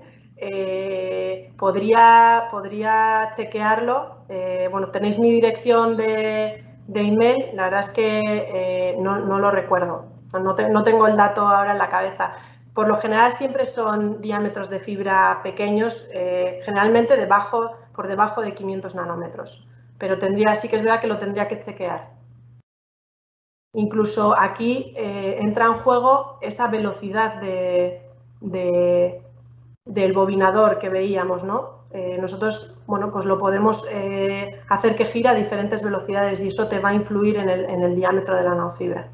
Podría chequearlo. Bueno, tenéis mi dirección de email. La verdad es que no lo recuerdo. No tengo el dato ahora en la cabeza. Por lo general siempre son diámetros de fibra pequeños, generalmente por debajo de 500 nanómetros. Pero sí que es verdad que lo tendría que chequear. Incluso aquí entra en juego esa velocidad del bobinador que veíamos, ¿no? Nosotros, bueno, pues lo podemos hacer que gira a diferentes velocidades y eso te va a influir en el diámetro de la nanofibra.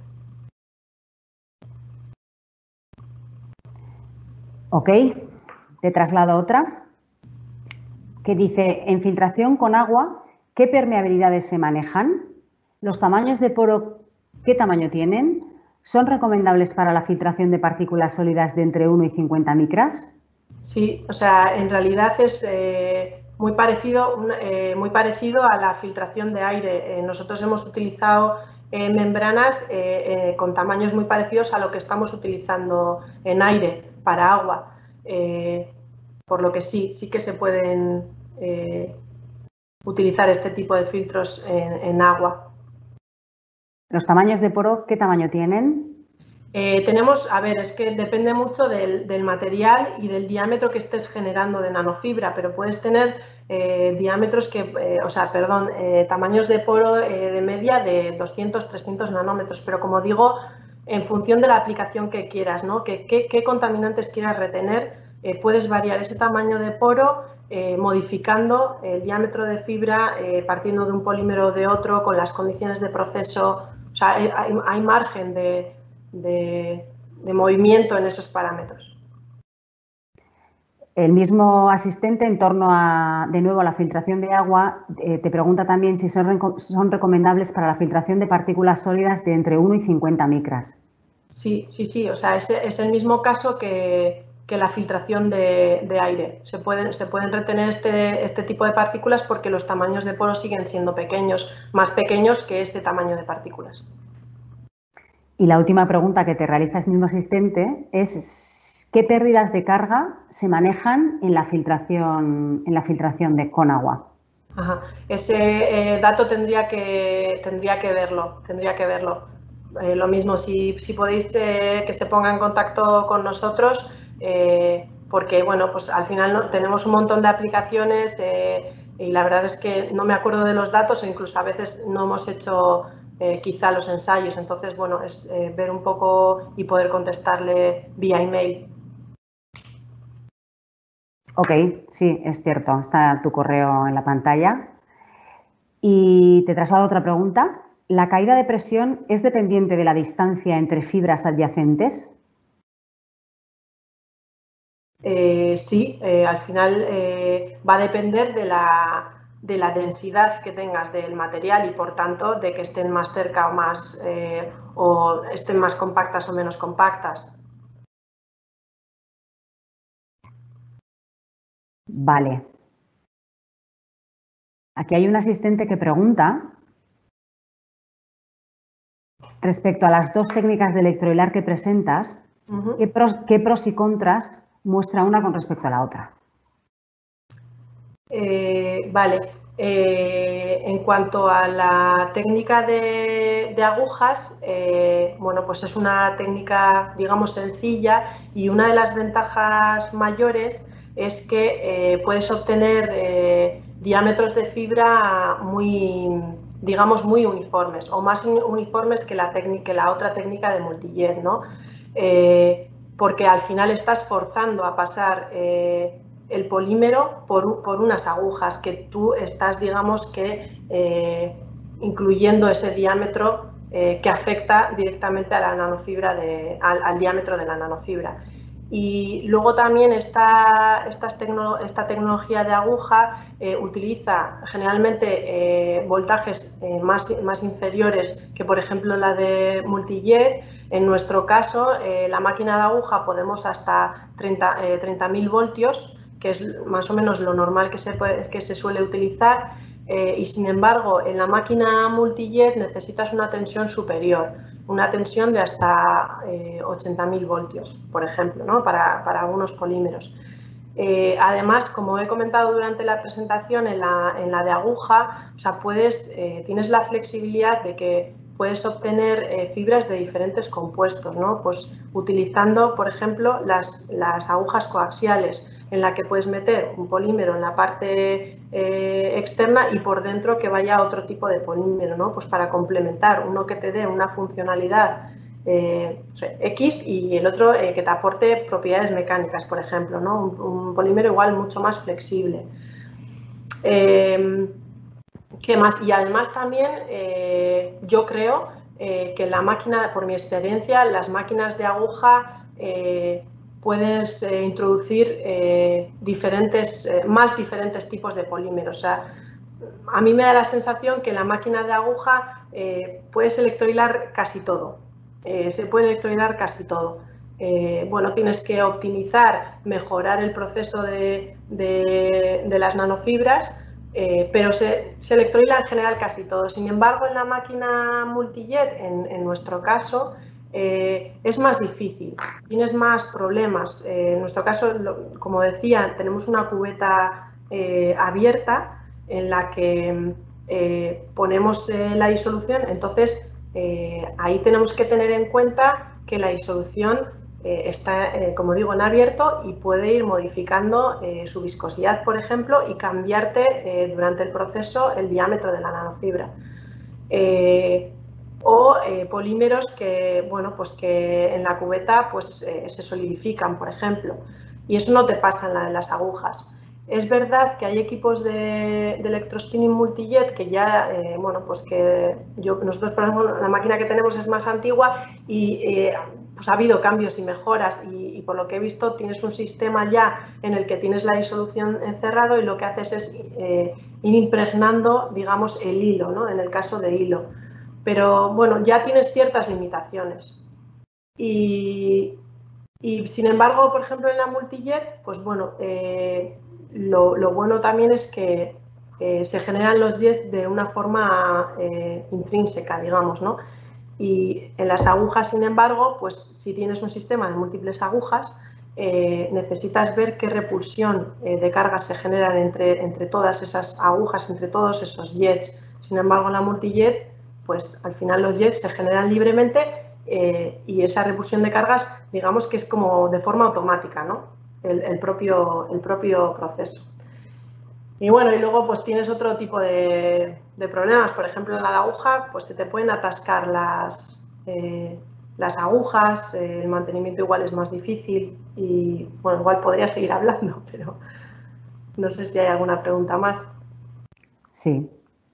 Ok, te traslado otra que dice, en filtración con agua, ¿qué permeabilidades se manejan? ¿Los tamaños de poro qué tamaño tienen? ¿Son recomendables para la filtración de partículas sólidas de entre 1 y 50 micras? Sí, o sea, en realidad es muy parecido a la filtración de aire. Nosotros hemos utilizado membranas con tamaños muy parecidos a lo que estamos utilizando en aire para agua. Por lo que sí que se pueden utilizar este tipo de filtros en agua. ¿Los tamaños de poro qué tamaño tienen? Es que depende mucho del material y del diámetro que estés generando de nanofibra, pero puedes tener tamaños de poro de media de 200, 300 nanómetros, pero como digo, en función de la aplicación que quieras, ¿no? ¿Qué contaminantes quieras retener? Puedes variar ese tamaño de poro modificando el diámetro de fibra, partiendo de un polímero o de otro, con las condiciones de proceso. O sea, hay margen de movimiento en esos parámetros. El mismo asistente, en torno de nuevo a la filtración de agua, te pregunta también si son recomendables para la filtración de partículas sólidas de entre 1 y 50 micras. Sí, o sea, es el mismo caso que la filtración de aire. Se pueden retener este tipo de partículas porque los tamaños de poro siguen siendo pequeños, más pequeños que ese tamaño de partículas. Y la última pregunta que te realiza el mismo asistente es ¿qué pérdidas de carga se manejan en la filtración con agua? Ajá. Ese dato tendría que verlo. Lo mismo, si podéis que se ponga en contacto con nosotros, porque bueno, pues al final tenemos un montón de aplicaciones y la verdad es que no me acuerdo de los datos e incluso a veces no hemos hecho quizá los ensayos. Entonces, bueno, es ver un poco y poder contestarle vía email. Ok, sí, es cierto, está tu correo en la pantalla. Y te traslado otra pregunta. ¿La caída de presión es dependiente de la distancia entre fibras adyacentes? Sí, al final va a depender de la densidad que tengas del material y, por tanto, de que estén más cerca o más o estén más compactas o menos compactas. Vale. Aquí hay un asistente que pregunta respecto a las dos técnicas de electrohilar que presentas, ¿qué pros y contras muestra una con respecto a la otra? Vale. En cuanto a la técnica de agujas, bueno, pues es una técnica, digamos, sencilla, y una de las ventajas mayores es que puedes obtener diámetros de fibra muy, digamos, muy uniformes, o más uniformes que la otra técnica de multijet, ¿no? Porque al final estás forzando a pasar el polímero por unas agujas que tú estás, digamos, que incluyendo ese diámetro que afecta directamente a la nanofibra al diámetro de la nanofibra. Y luego también esta tecnología de aguja utiliza generalmente voltajes más inferiores que, por ejemplo, la de multijet. En nuestro caso, la máquina de aguja podemos hasta 30.000 voltios, que es más o menos lo normal que se suele utilizar, y sin embargo en la máquina multijet necesitas una tensión superior, una tensión de hasta 80.000 voltios, por ejemplo, ¿no? para algunos polímeros. Además, como he comentado durante la presentación, en la de aguja, o sea, tienes la flexibilidad de que puedes obtener fibras de diferentes compuestos, ¿no? Pues utilizando, por ejemplo, las agujas coaxiales, en la que puedes meter un polímero en la parte externa y por dentro que vaya otro tipo de polímero, ¿no? Pues para complementar, uno que te dé una funcionalidad X y el otro que te aporte propiedades mecánicas, por ejemplo, ¿no? Un polímero igual mucho más flexible. ¿Qué más? Y además también yo creo que la máquina, por mi experiencia, las máquinas de aguja puedes introducir más diferentes tipos de polímeros. O sea, a mí me da la sensación que la máquina de aguja puedes electrohilar casi todo. Se puede electrohilar casi todo. Bueno, tienes que optimizar, mejorar el proceso de las nanofibras, pero se electrohila en general casi todo. Sin embargo, en la máquina multijet, en nuestro caso, es más difícil, tienes más problemas. En nuestro caso, como decía, tenemos una cubeta abierta en la que ponemos la disolución, entonces ahí tenemos que tener en cuenta que la disolución está, como digo, en abierto y puede ir modificando su viscosidad, por ejemplo, y cambiarte durante el proceso el diámetro de la nanofibra. O polímeros que, bueno, pues que en la cubeta pues, se solidifican, por ejemplo, y eso no te pasa en las agujas. Es verdad que hay equipos de electrospinning multijet que ya, bueno, pues que nosotros, por ejemplo, la máquina que tenemos es más antigua y pues ha habido cambios y mejoras y por lo que he visto tienes un sistema ya en el que tienes la disolución encerrado y lo que haces es ir impregnando, digamos, el hilo, ¿no? En el caso de hilo. Pero bueno, ya tienes ciertas limitaciones. Y sin embargo, por ejemplo, en la multijet, pues bueno, lo bueno también es que se generan los jets de una forma intrínseca, digamos, ¿no? Y en las agujas, sin embargo, pues si tienes un sistema de múltiples agujas, necesitas ver qué repulsión de carga se generan entre todas esas agujas, entre todos esos jets. Sin embargo, en la multijet, pues al final los jets se generan libremente y esa repulsión de cargas, digamos que es como de forma automática, ¿no? El propio proceso. Y bueno, y luego pues tienes otro tipo de problemas. Por ejemplo, en la aguja pues se te pueden atascar las agujas, el mantenimiento igual es más difícil y bueno, igual podría seguir hablando, pero no sé si hay alguna pregunta más. Sí.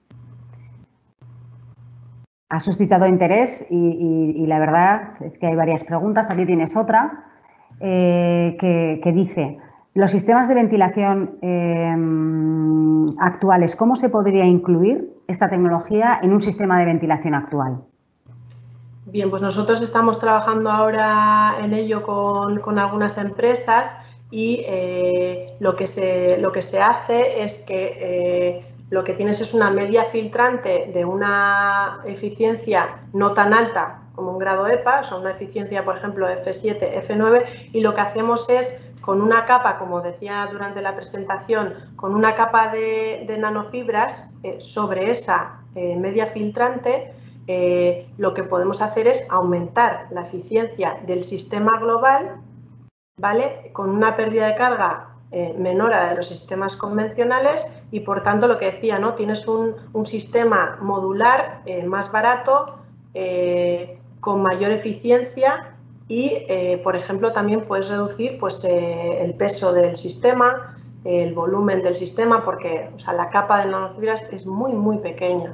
Ha suscitado interés y la verdad es que hay varias preguntas. Aquí tienes otra que dice: Los sistemas de ventilación actuales, ¿cómo se podría incluir esta tecnología en un sistema de ventilación actual? Bien, pues nosotros estamos trabajando ahora en ello con algunas empresas y lo que se hace es que lo que tienes es una media filtrante de una eficiencia no tan alta como un grado EPA, o sea, una eficiencia, por ejemplo, F7, F9, y lo que hacemos es, con una capa, como decía durante la presentación, con una capa de nanofibras sobre esa media filtrante, lo que podemos hacer es aumentar la eficiencia del sistema global, ¿vale?, con una pérdida de carga menor a la de los sistemas convencionales y, por tanto, lo que decía, ¿no?, tienes un sistema modular más barato, con mayor eficiencia y, por ejemplo, también puedes reducir pues, el peso del sistema, el volumen del sistema, porque, o sea, la capa de nanofibras es muy, muy pequeña.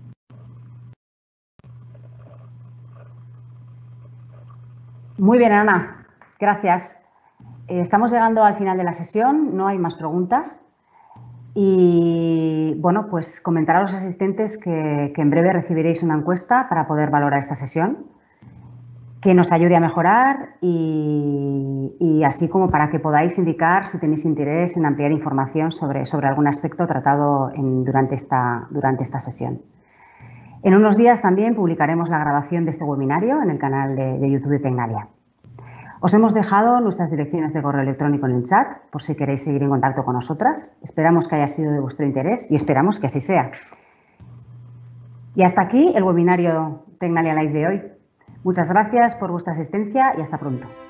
Muy bien, Ana. Gracias. Estamos llegando al final de la sesión, no hay más preguntas. Y, bueno, pues comentar a los asistentes que en breve recibiréis una encuesta para poder valorar esta sesión, que nos ayude a mejorar y así como para que podáis indicar si tenéis interés en ampliar información sobre algún aspecto tratado durante esta sesión. En unos días también publicaremos la grabación de este webinario en el canal de YouTube de Tecnalia. Os hemos dejado nuestras direcciones de correo electrónico en el chat, por si queréis seguir en contacto con nosotras. Esperamos que haya sido de vuestro interés y esperamos que así sea. Y hasta aquí el webinario Tecnalia Live de hoy. Muchas gracias por vuestra asistencia y hasta pronto.